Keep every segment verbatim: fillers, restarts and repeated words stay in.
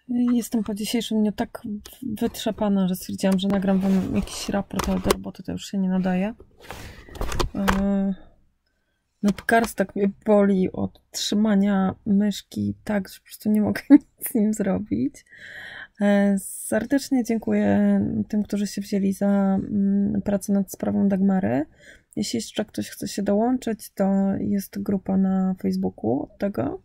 Jestem po dzisiejszym dniu tak wytrzepana, że stwierdziłam, że nagram wam jakiś raport, ale do roboty to już się nie nadaje. Nadgarstek mnie boli od trzymania myszki tak, że po prostu nie mogę nic z nim zrobić. Serdecznie dziękuję tym, którzy się wzięli za pracę nad sprawą Dagmary. Jeśli jeszcze ktoś chce się dołączyć, to jest grupa na Facebooku od tego.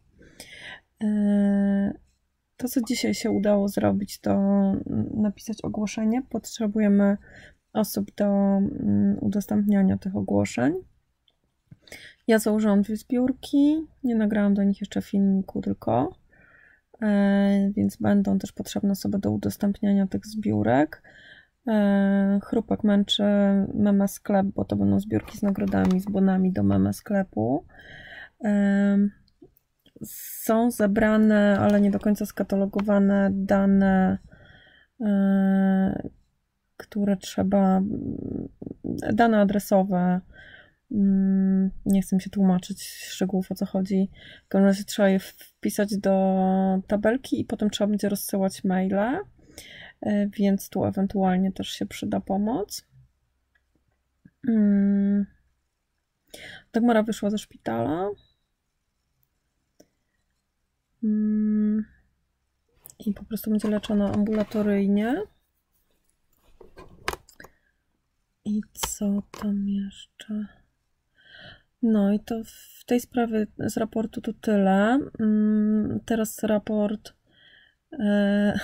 To, co dzisiaj się udało zrobić, to napisać ogłoszenie. Potrzebujemy osób do udostępniania tych ogłoszeń. Ja założyłam dwie zbiórki, nie nagrałam do nich jeszcze filmiku tylko, więc będą też potrzebne osoby do udostępniania tych zbiórek. Chrupek męczy Meme Sklep, bo to będą zbiórki z nagrodami, z bonami do Meme Sklepu. Są zebrane, ale nie do końca skatalogowane dane, które trzeba, dane adresowe. Nie chcę mi się tłumaczyć szczegółów, o co chodzi. W każdym razie trzeba je wpisać do tabelki i potem trzeba będzie rozsyłać maile, więc tu ewentualnie też się przyda pomoc. Dagmara wyszła ze szpitala. I po prostu będzie leczona ambulatoryjnie. I co tam jeszcze? No i to w tej sprawie z raportu to tyle. Teraz raport e,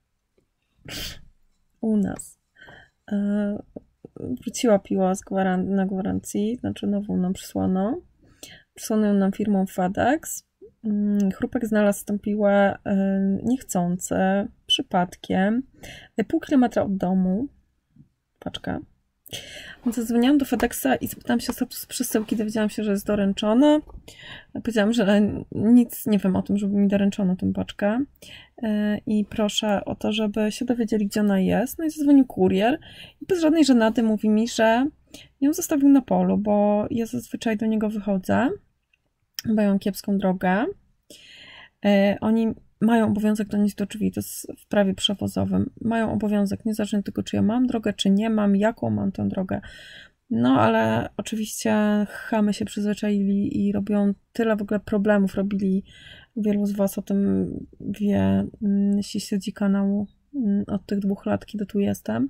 u nas. E, wróciła piła z gwaran na gwarancji, znaczy nową nam przysłano. Przysłano ją nam firmą FedEx. Chrupek znalazł tę piłę niechcący, przypadkiem, pół kilometra od domu. Paczka. Więc zadzwoniłam do FedExa i zapytałam się o status przesyłki, dowiedziałam się, że jest doręczona. Powiedziałam, że nic nie wiem o tym, żeby mi doręczono tę paczkę. I proszę o to, żeby się dowiedzieli, gdzie ona jest. No i zadzwonił kurier i bez żadnej żenady mówi mi, że ją zostawił na polu, bo ja zazwyczaj do niego wychodzę, bo ja mam kiepską drogę. Oni mają obowiązek donieść do drzwi, to jest w prawie przewozowym. Mają obowiązek, niezależnie od tego, czy ja mam drogę, czy nie mam, jaką mam tę drogę. No, ale oczywiście chamy się przyzwyczaili i robią tyle w ogóle problemów. Robili, wielu z was o tym wie, jeśli śledzi kanał od tych dwóch lat, kiedy tu jestem.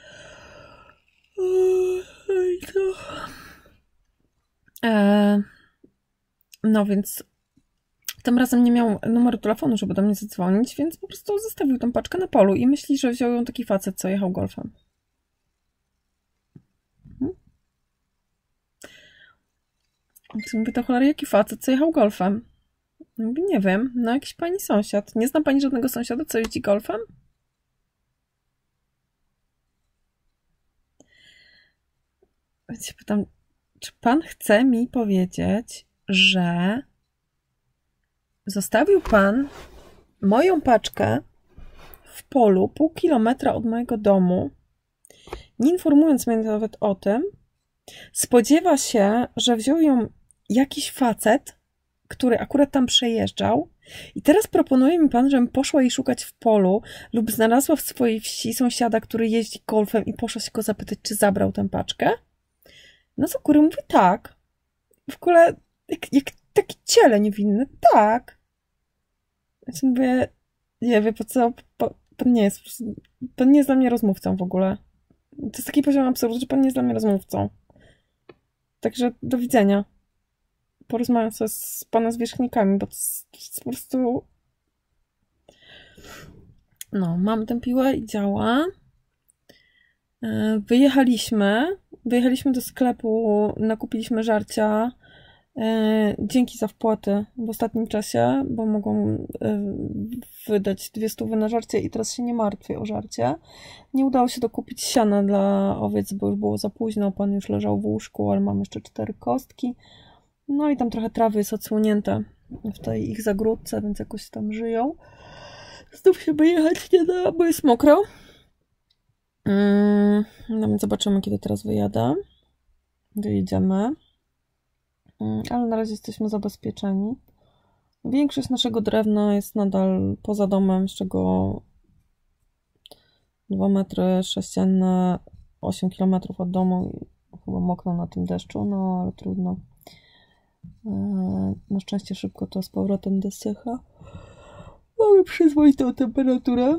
No więc tym razem nie miał numeru telefonu, żeby do mnie zadzwonić, więc po prostu zostawił tą paczkę na polu i myśli, że wziął ją taki facet, co jechał golfem. Hmm? Więc mówię, to cholery, jaki facet, co jechał golfem? Mówię, nie wiem, no jakiś pani sąsiad. Nie zna pani żadnego sąsiada, co jeździ golfem? Więc się pytam, czy pan chce mi powiedzieć, że zostawił pan moją paczkę w polu pół kilometra od mojego domu, nie informując mnie nawet o tym, spodziewa się, że wziął ją jakiś facet, który akurat tam przejeżdżał i teraz proponuje mi pan, żebym poszła jej szukać w polu lub znalazła w swojej wsi sąsiada, który jeździ golfem i poszła się go zapytać, czy zabrał tę paczkę? No co góry mówi tak. W ogóle jak, jak taki ciele niewinny, tak. Ja mówię, nie wie po co, po, pan nie jest, pan nie jest dla mnie rozmówcą w ogóle. To jest taki poziom absurdu, że pan nie jest dla mnie rozmówcą. Także do widzenia. Porozmawiam sobie z pana zwierzchnikami, bo to jest, to jest po prostu... No, mam tę piłę i działa. Wyjechaliśmy. Wyjechaliśmy do sklepu, nakupiliśmy żarcia. Dzięki za wpłaty w ostatnim czasie, bo mogą wydać dwie stówy na żarcie i teraz się nie martwię o żarcie. Nie udało się dokupić siana dla owiec, bo już było za późno, pan już leżał w łóżku, ale mam jeszcze cztery kostki. No i tam trochę trawy jest odsłonięte w tej ich zagródce, więc jakoś tam żyją. Znów się wyjechać nie da, bo jest mokro. No więc zobaczymy, kiedy teraz wyjadę. Wyjedziemy. Ale na razie jesteśmy zabezpieczeni. Większość naszego drewna jest nadal poza domem, z czego dwa metry sześcienne, osiem kilometrów od domu i chyba mokną na tym deszczu, no ale trudno. Na szczęście szybko to z powrotem dosycha. Mamy przyzwoitą temperaturę.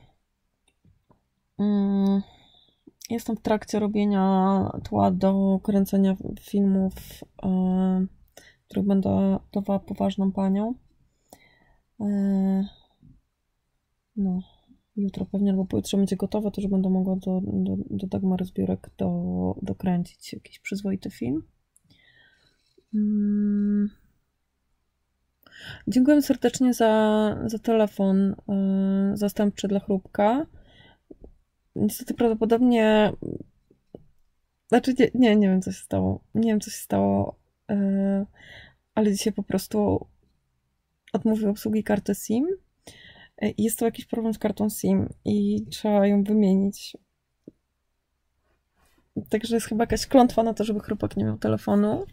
Jestem w trakcie robienia tła do kręcenia filmów, w których będę dawała poważną panią. No, jutro pewnie albo pojutrze będzie gotowe, to że będę mogła do, do, do Dagmary Zbiórek do, dokręcić jakiś przyzwoity film. Hmm. Dziękuję serdecznie za, za telefon yy, zastępczy dla Chrupka. Niestety prawdopodobnie... Znaczy nie, nie, nie wiem co się stało. Nie wiem co się stało, yy, ale dzisiaj po prostu odmówił obsługi karty SIM. Yy, jest to jakiś problem z kartą SIM i trzeba ją wymienić. Także jest chyba jakaś klątwa na to, żeby Chrupek nie miał telefonu.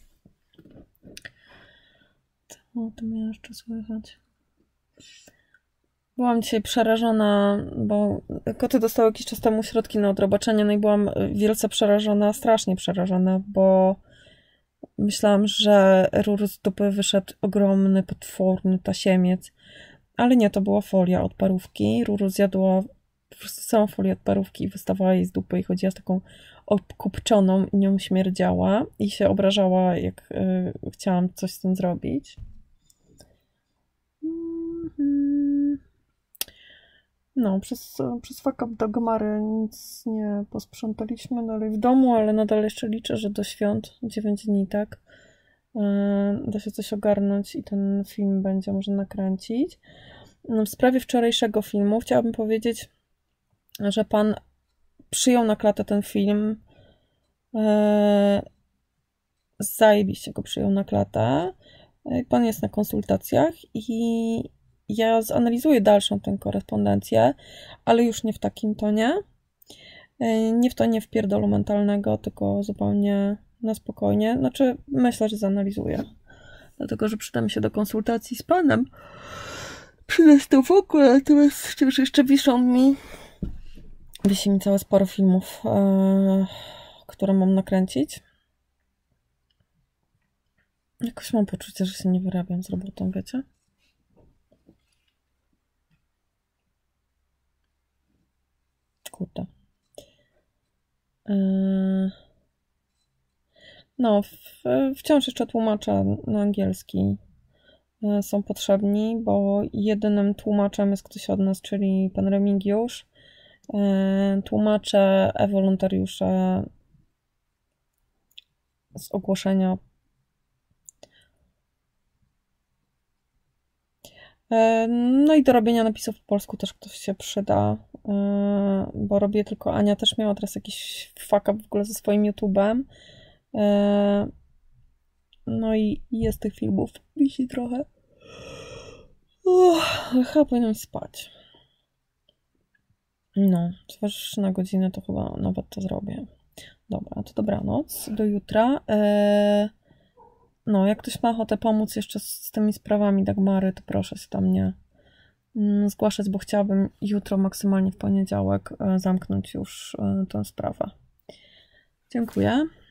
O tym jeszcze słychać. Byłam dzisiaj przerażona, bo koty dostały jakiś czas temu środki na odrobaczenie, no i byłam wielce przerażona, strasznie przerażona, bo myślałam, że rur z dupy wyszedł ogromny, potworny tasiemiec, ale nie, to była folia od parówki. Ruru zjadła po prostu całą folię od parówki i wystawała jej z dupy i chodziła z taką obkupczoną i nią śmierdziała i się obrażała, jak y, chciałam coś z tym zrobić. No, przez, przez fuck up Dagmary nic nie posprzątaliśmy dalej w domu, ale nadal jeszcze liczę, że do świąt, dziewięć dni, tak, da się coś ogarnąć i ten film będzie można nakręcić. W sprawie wczorajszego filmu chciałabym powiedzieć, że pan przyjął na klatę ten film, zajebiście go przyjął na klatę. Pan jest na konsultacjach i ja zanalizuję dalszą tę korespondencję, ale już nie w takim tonie. Nie w tonie wpierdolu mentalnego, tylko zupełnie na spokojnie. Znaczy, myślę, że zanalizuję. Dlatego, że przyda mi się do konsultacji z panem. Przyda się to w ogóle, natomiast wciąż jeszcze wiszą mi. Wisi mi całe sporo filmów, yy, które mam nakręcić. Jakoś mam poczucie, że się nie wyrabiam z robotą, wiecie? Kurde. Yy... No, w, wciąż jeszcze tłumacze na angielski yy, są potrzebni, bo jedynym tłumaczem jest ktoś od nas, czyli pan Remigiusz. Yy, tłumacze, e-wolontariusze z ogłoszenia. No i do robienia napisów po polsku też ktoś się przyda, bo robię tylko Ania też miała teraz jakiś fuck up w ogóle ze swoim YouTube'em. No i jest tych filmów, wisi trochę. Uff, chyba powinnam spać. No, chociaż na godzinę to chyba nawet to zrobię. Dobra, to dobranoc, do jutra. No, jak ktoś ma ochotę pomóc jeszcze z, z tymi sprawami Dagmary, to proszę się tam nie mm, zgłaszać, bo chciałabym jutro, maksymalnie w poniedziałek, zamknąć już tę sprawę. Dziękuję.